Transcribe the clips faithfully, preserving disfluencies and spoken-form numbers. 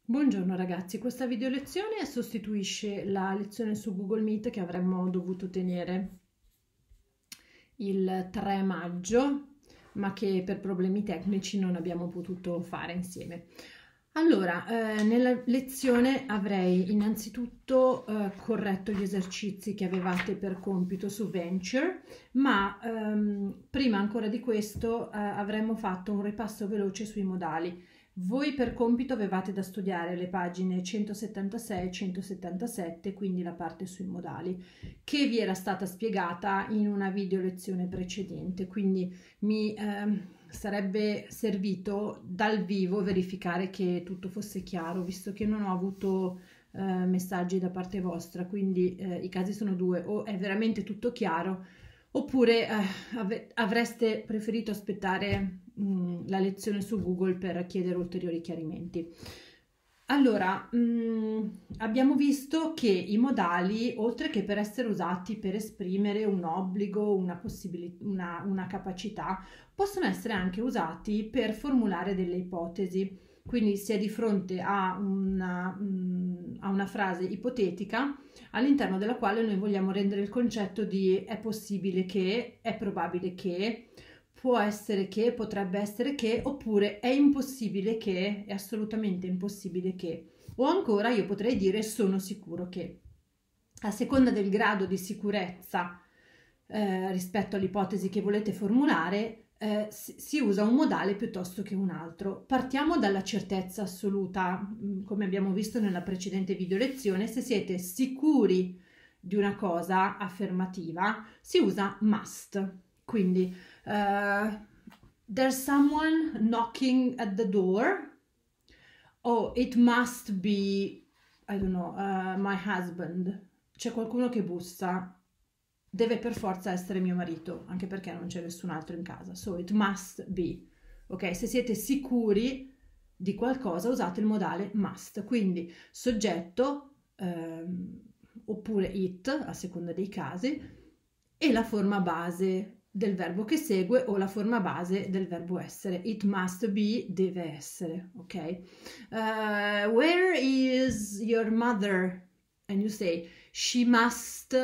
Buongiorno ragazzi, questa video lezione sostituisce la lezione su Google Meet che avremmo dovuto tenere il tre maggio, ma che per problemi tecnici non abbiamo potuto fare insieme. Allora, eh, nella lezione avrei innanzitutto eh, corretto gli esercizi che avevate per compito su Venture, ma ehm, prima ancora di questo eh, avremmo fatto un ripasso veloce sui modali. Voi per compito avevate da studiare le pagine centosettantasei e centosettantasette, quindi la parte sui modali, che vi era stata spiegata in una video lezione precedente, quindi mi eh, sarebbe servito dal vivo verificare che tutto fosse chiaro, visto che non ho avuto eh, messaggi da parte vostra, quindi eh, i casi sono due: o è veramente tutto chiaro, oppure eh, avreste preferito aspettare mh, la lezione su Google per chiedere ulteriori chiarimenti. Allora, mh, abbiamo visto che i modali, oltre che per essere usati per esprimere un obbligo, una, una, una capacità, possono essere anche usati per formulare delle ipotesi. Quindi si è di fronte a una, mh, a una frase ipotetica all'interno della quale noi vogliamo rendere il concetto di è possibile che, è probabile che, può essere che, potrebbe essere che, oppure è impossibile che, è assolutamente impossibile che, o ancora io potrei dire sono sicuro che. A seconda del grado di sicurezza eh, rispetto all'ipotesi che volete formulare, eh, si, si usa un modale piuttosto che un altro. Partiamo dalla certezza assoluta, come abbiamo visto nella precedente video lezione. Se siete sicuri di una cosa affermativa, si usa must. Quindi uh, there's someone knocking at the door. Oh, it must be, I don't know, uh, my husband. C'è qualcuno che bussa. Deve per forza essere mio marito, anche perché non c'è nessun altro in casa. So it must be. Ok, se siete sicuri di qualcosa usate il modale must. Quindi soggetto ehm, oppure it, a seconda dei casi, e la forma base del verbo che segue o la forma base del verbo essere. It must be, deve essere. Ok. Uh, where is your mother? And you say she must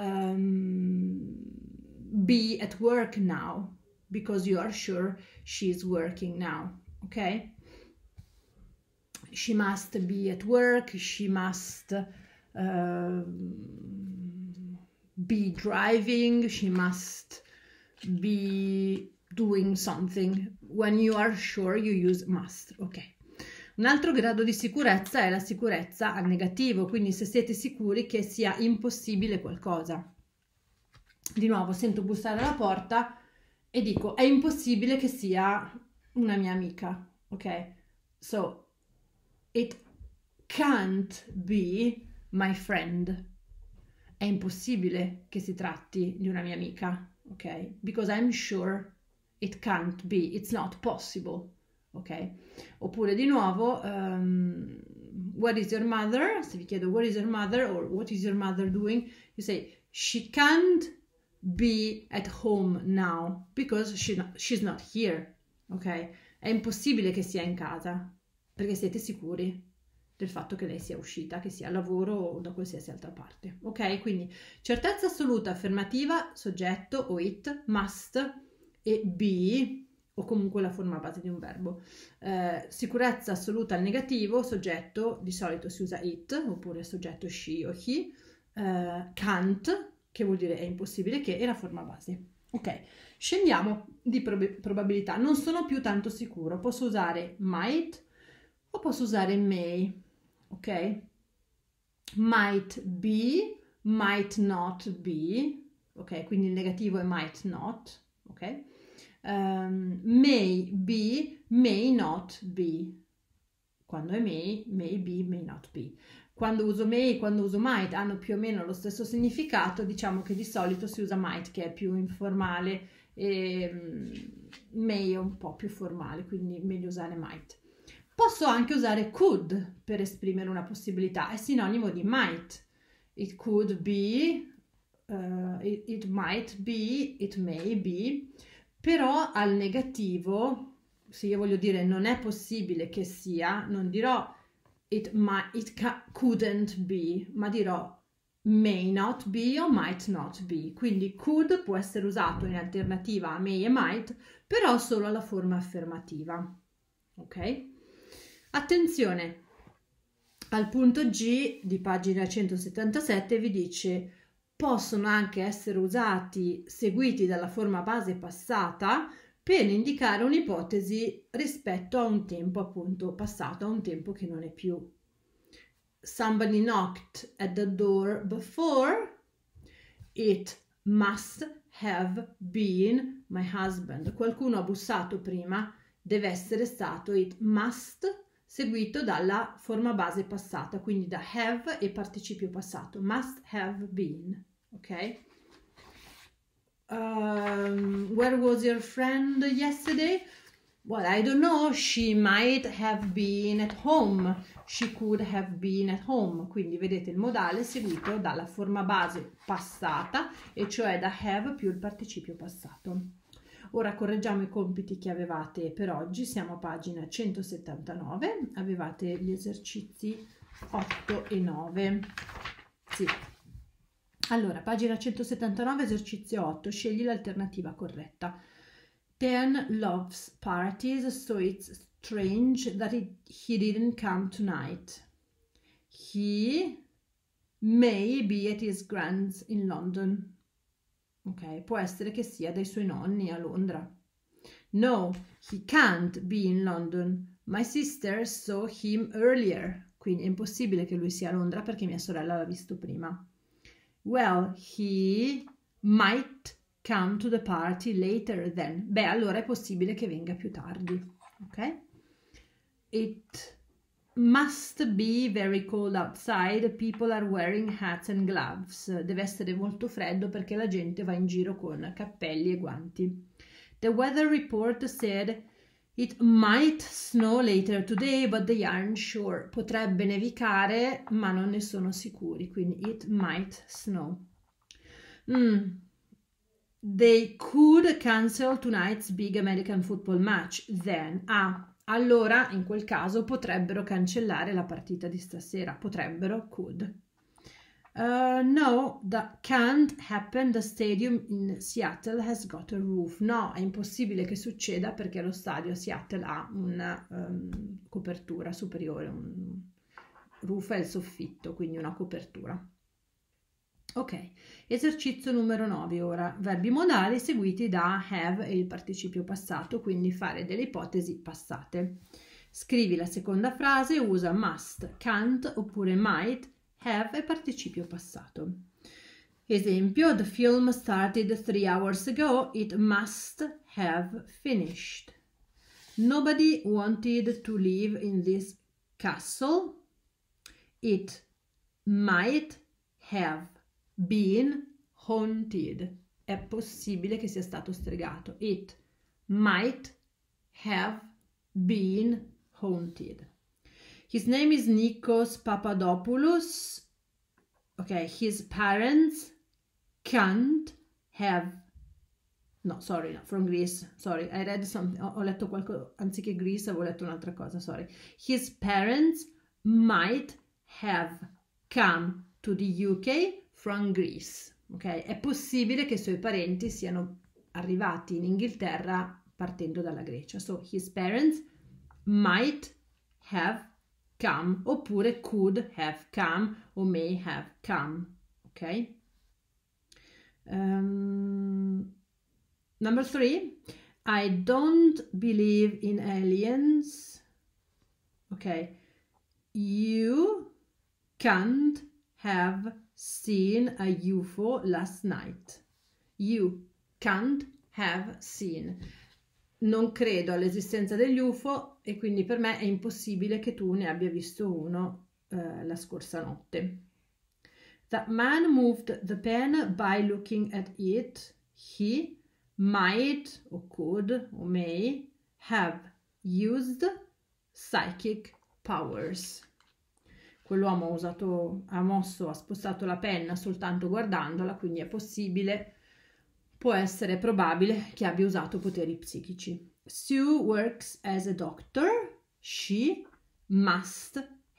um, be at work now because you are sure she's working now. Okay, she must be at work, she must uh, be driving, she must be doing something. When you are sure you use must. Ok. Un altro grado di sicurezza è la sicurezza al negativo, quindi se siete sicuri che sia impossibile qualcosa. Di nuovo sento bussare alla porta e dico è impossibile che sia una mia amica, ok? So, it can't be my friend. È impossibile che si tratti di una mia amica, ok? Because I'm sure it can't be, it's not possible. Ok, oppure di nuovo um, what is your mother? Se vi chiedo what is your mother or what is your mother doing, you say she can't be at home now because she not, she's not here. Ok, è impossibile che sia in casa perché siete sicuri del fatto che lei sia uscita, che sia al lavoro o da qualsiasi altra parte. Ok, quindi certezza assoluta affermativa, soggetto o it, must e be, o comunque la forma base di un verbo. Eh, sicurezza assoluta al negativo, soggetto, di solito si usa it, oppure soggetto she o he, eh, can't, che vuol dire è impossibile che, e la forma base. Ok, scendiamo di prob probabilità, non sono più tanto sicuro, posso usare might o posso usare may, ok? Might be, might not be, ok? Quindi il negativo è might not, ok? Um, may be, may not be. Quando è may, may be, may not be. Quando uso may, quando uso might hanno più o meno lo stesso significato. Diciamo che di solito si usa might, che è più informale, e um, may è un po' più formale, quindi meglio usare might. Posso anche usare could per esprimere una possibilità, è sinonimo di might. It could be, uh, it, it might be, it may be. Però al negativo, se io voglio dire non è possibile che sia, non dirò it, might, it ca- couldn't be, ma dirò may not be o might not be. Quindi could può essere usato in alternativa a may e might, però solo alla forma affermativa. Ok? Attenzione, al punto G di pagina centosettantasette vi dice possono anche essere usati seguiti dalla forma base passata per indicare un'ipotesi rispetto a un tempo appunto passato, a un tempo che non è più. Somebody knocked at the door before. It must have been my husband. Qualcuno ha bussato prima, deve essere stato it must seguito dalla forma base passata, quindi da have e participio passato. Must have been. Ok? Um, where was your friend yesterday? Well, I don't know. She might have been at home. She could have been at home. Quindi vedete il modale seguito dalla forma base passata, e cioè da have più il participio passato. Ora correggiamo i compiti che avevate per oggi. Siamo a pagina centosettantanove. Avevate gli esercizi otto e nove. Sì. Allora, pagina centosettantanove, esercizio otto. Scegli l'alternativa corretta. Dan loves parties, so it's strange that it, he didn't come tonight. He may be at his grand's in London. Ok, può essere che sia dai suoi nonni a Londra. No, he can't be in London. My sister saw him earlier. Quindi è impossibile che lui sia a Londra perché mia sorella l'ha visto prima. Well, he might come to the party later then. Beh, allora è possibile che venga più tardi. Ok? It must be very cold outside. People are wearing hats and gloves. Deve essere molto freddo perché la gente va in giro con cappelli e guanti. The weather report said it might snow later today, but they aren't sure. Potrebbe nevicare, ma non ne sono sicuri. Quindi it might snow. Mm. They could cancel tonight's big American football match. Then, ah, allora in quel caso potrebbero cancellare la partita di stasera. Potrebbero, could. Uh, no, that can't happen. The stadium in Seattle has got a roof. No, è impossibile che succeda perché lo stadio a Seattle ha una um, copertura superiore. Un roof è il soffitto, quindi una copertura. Ok, esercizio numero nove ora, verbi modali seguiti da have e il participio passato, quindi fare delle ipotesi passate. Scrivi la seconda frase, usa must, can't oppure might, have e participio passato. Esempio, the film started three hours ago, it must have finished. Nobody wanted to live in this castle, it might have been haunted. È possibile che sia stato stregato. It might have been haunted. His name is Nikos Papadopoulos. Okay, his parents can't have... No, sorry, no, from Greece. Sorry, I read something. Ho, ho letto qualcosa, anziché Greece avevo letto un'altra cosa, sorry. His parents might have come to the U K from Greece. Ok, è possibile che i suoi parenti siano arrivati in Inghilterra partendo dalla Grecia. So his parents might have come oppure could have come o may have come. Ok. Um, number three. I don't believe in aliens. Ok. You can't have seen a U F O last night. You can't have seen. Non credo all'esistenza degli U F O e quindi per me è impossibile che tu ne abbia visto uno eh, la scorsa notte. That man moved the pen by looking at it. He might or could or may have used psychic powers. Quell'uomo ha usato, ha mosso, ha spostato la penna soltanto guardandola, quindi è possibile, può essere probabile che abbia usato poteri psichici. Sue works as a doctor. She must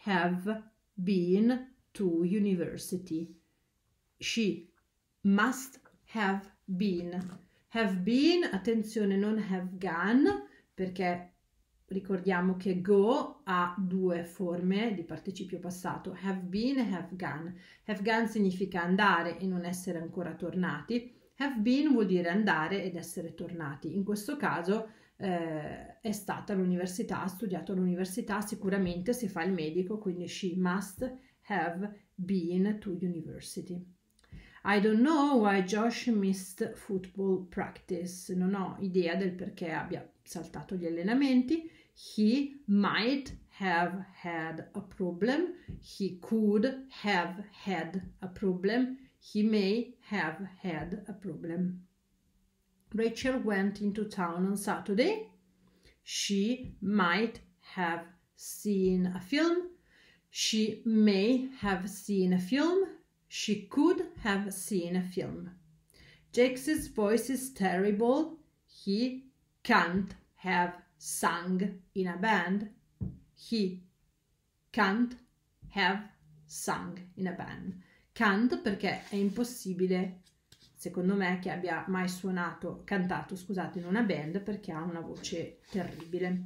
have been to university. She must have been. Have been, attenzione, non have gone, perché ricordiamo che go ha due forme di participio passato, have been e have gone. Have gone significa andare e non essere ancora tornati. Have been vuol dire andare ed essere tornati. In questo caso eh, è stata all'università, ha studiato all'università, sicuramente si fa il medico, quindi she must have been to university. I don't know why Josh missed football practice. Non ho idea del perché abbia saltato gli allenamenti. He might have had a problem. He could have had a problem. He may have had a problem. Rachel went into town on Saturday. She might have seen a film. She may have seen a film. She could have seen a film. Jake's voice is terrible. He can't have sung in a band. He can't have sung in a band. Can't perché è impossibile, secondo me, che abbia mai suonato, cantato, scusate, in una band, perché ha una voce terribile.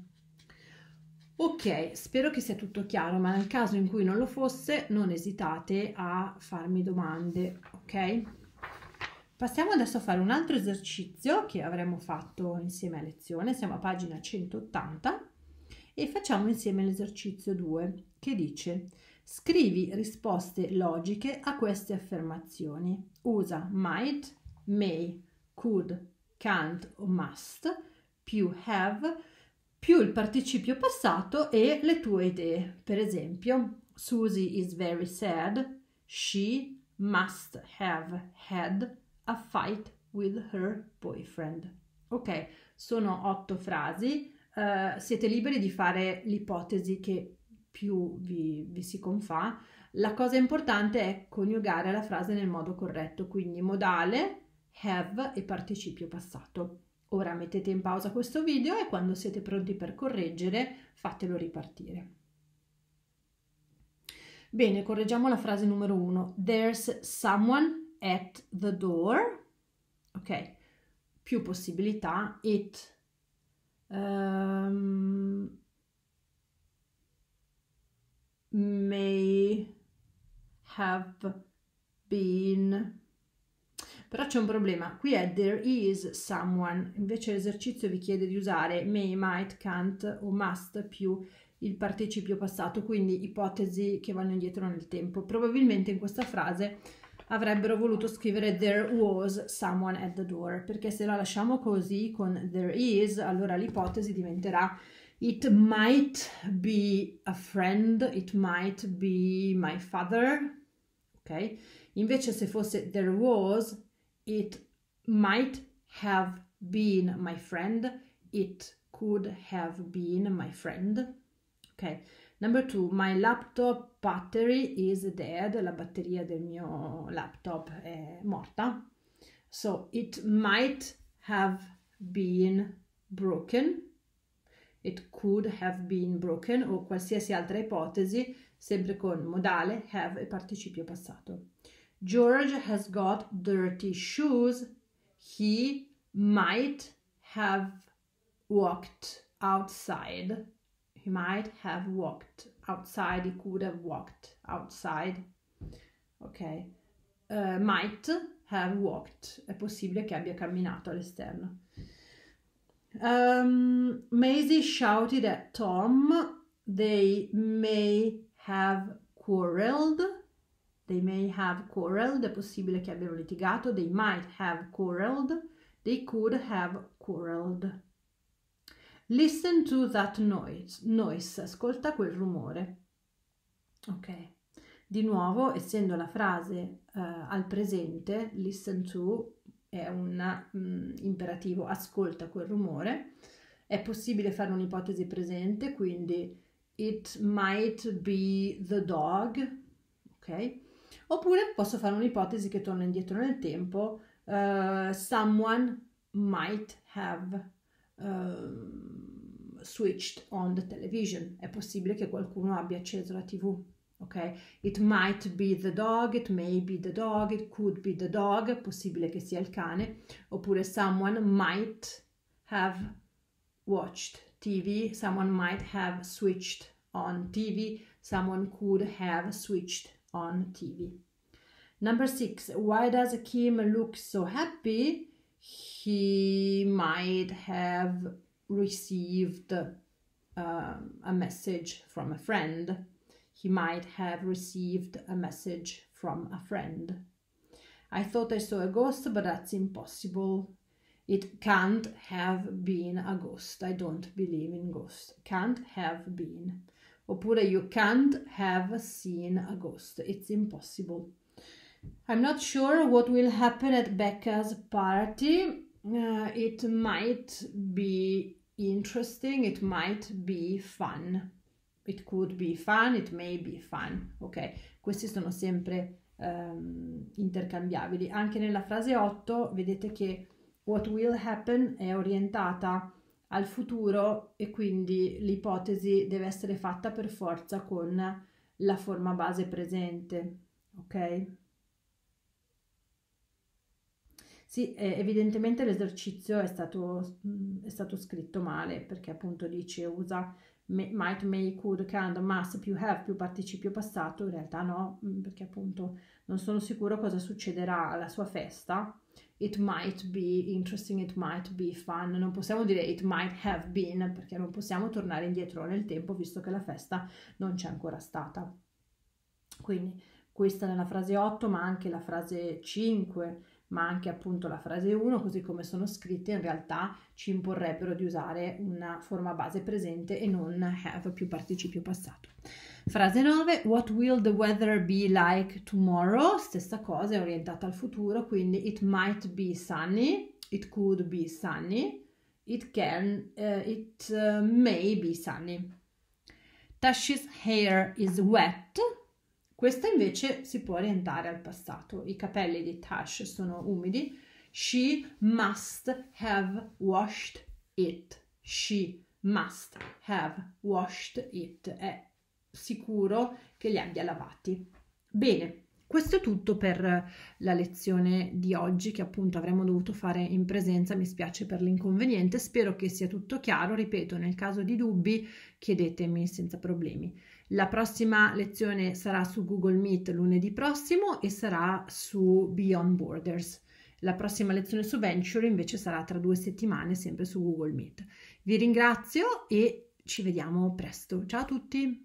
Ok, spero che sia tutto chiaro, ma nel caso in cui non lo fosse, non esitate a farmi domande, ok? Passiamo adesso a fare un altro esercizio che avremmo fatto insieme a lezione, siamo a pagina centottanta e facciamo insieme l'esercizio due che dice: scrivi risposte logiche a queste affermazioni. Usa might, may, could, can't o must più have più il participio passato e le tue idee. Per esempio, Susie is very sad. She must have had a fight with her boyfriend. Ok, sono otto frasi. Uh, siete liberi di fare l'ipotesi che più vi, vi si confà. La cosa importante è coniugare la frase nel modo corretto, quindi modale, have e participio passato. Ora mettete in pausa questo video e quando siete pronti per correggere fatelo ripartire. Bene, correggiamo la frase numero uno. There's someone at the door. Ok, più possibilità. It um, may have been. Però c'è un problema, qui è there is someone, invece l'esercizio vi chiede di usare may, might, can't o must più il participio passato, quindi ipotesi che vanno indietro nel tempo. Probabilmente in questa frase avrebbero voluto scrivere there was someone at the door, perché se la lasciamo così con there is, allora l'ipotesi diventerà it might be a friend, it might be my father, ok? Invece se fosse there was, it might have been my friend, it could have been my friend. Ok, number two, my laptop battery is dead. La batteria del mio laptop è morta. So it might have been broken, it could have been broken, o qualsiasi altra ipotesi, sempre con modale, have e participio passato. George has got dirty shoes. He might have walked outside. He might have walked outside. He could have walked outside. Ok. Uh, might have walked. È possibile che abbia camminato all'esterno. Um, Maisie shouted at Tom. They may have quarreled. They may have quarreled, è possibile che abbiano litigato. They might have quarreled. They could have quarreled. Listen to that noise. Noise, ascolta quel rumore. Ok. Di nuovo, essendo la frase uh, al presente, listen to è un um, imperativo, ascolta quel rumore. È possibile fare un'ipotesi presente, quindi it might be the dog. Ok. Oppure posso fare un'ipotesi che torna indietro nel tempo, uh, someone might have uh, switched on the television. È possibile che qualcuno abbia acceso la tivù. Ok? It might be the dog, it may be the dog, it could be the dog. È possibile che sia il cane. Oppure someone might have watched T V, someone might have switched on T V, someone could have switched on T V. Number six, why does Kim look so happy? He might have received um, a message from a friend. He might have received a message from a friend. I thought I saw a ghost, but that's impossible. It can't have been a ghost. I don't believe in ghosts. Can't have been. Oppure you can't have seen a ghost. It's impossible. I'm not sure what will happen at Becca's party. Uh, it might be interesting. It might be fun. It could be fun. It may be fun. Ok, questi sono sempre um, intercambiabili. Anche nella frase otto vedete che what will happen è orientata al futuro e quindi l'ipotesi deve essere fatta per forza con la forma base presente. Ok? Sì, eh, evidentemente l'esercizio è stato, è stato scritto male, perché appunto dice usa might, may, could, can, must più have più participio passato. In realtà no, perché appunto non sono sicuro cosa succederà alla sua festa. It might be interesting, it might be fun. Non possiamo dire it might have been, perché non possiamo tornare indietro nel tempo visto che la festa non c'è ancora stata. Quindi questa nella frase otto, ma anche la frase cinque, ma anche appunto la frase uno, così come sono scritte, in realtà ci imporrebbero di usare una forma base presente e non have più participio passato. Frase nove, what will the weather be like tomorrow? Stessa cosa, è orientata al futuro, quindi it might be sunny, it could be sunny, it can, uh, it uh, may be sunny. Tash's hair is wet. Questa invece si può orientare al passato. I capelli di Tash sono umidi. She must have washed it. She must have washed it. È sicuro che li abbia lavati. Bene, questo è tutto per la lezione di oggi, che appunto avremmo dovuto fare in presenza. Mi spiace per l'inconveniente. Spero che sia tutto chiaro. Ripeto, nel caso di dubbi chiedetemi senza problemi. La prossima lezione sarà su Google Meet lunedì prossimo e sarà su Beyond Borders. La prossima lezione su Venture invece sarà tra due settimane, sempre su Google Meet. Vi ringrazio e ci vediamo presto. Ciao a tutti!